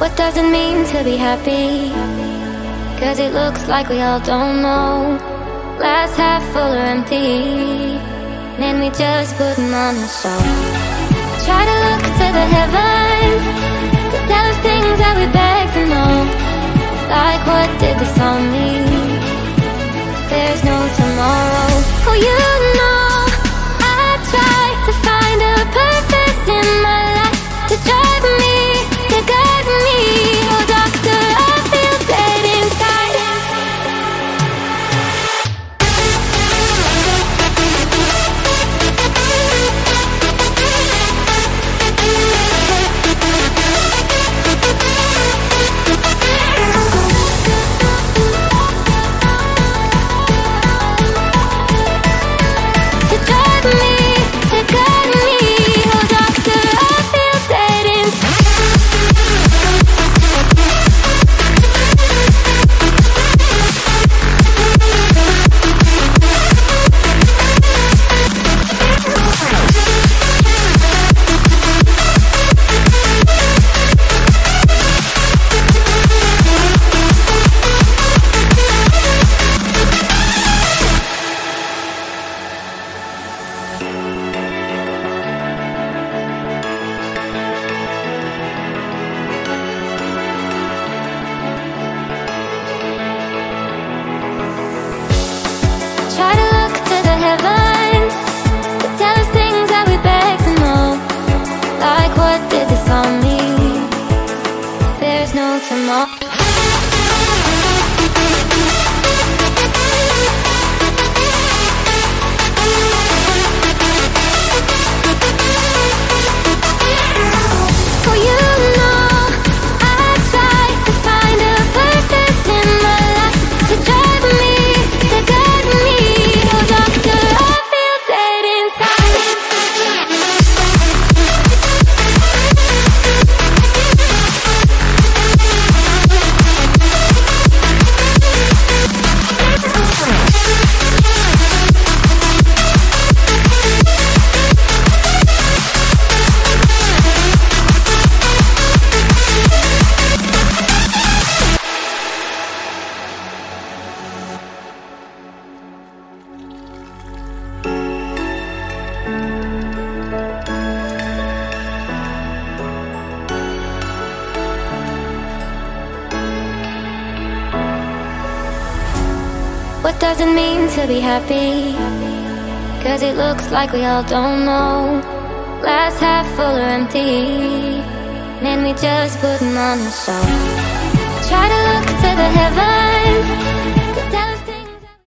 What does it mean to be happy? Cause it looks like we all don't know. Glass half full or empty, man, we just putting on a show. Try to look to the heavens to tell us things that we beg to know. Like what did this all mean? There's no tomorrow. Oh, you know, I try to find a purpose in my life to drive me, to guide me. Oh, doctor, I feel dead inside. What does it mean to be happy? Cause it looks like we all don't know. Glass half full or empty, man, we just putting on a show. Try to look to the heavens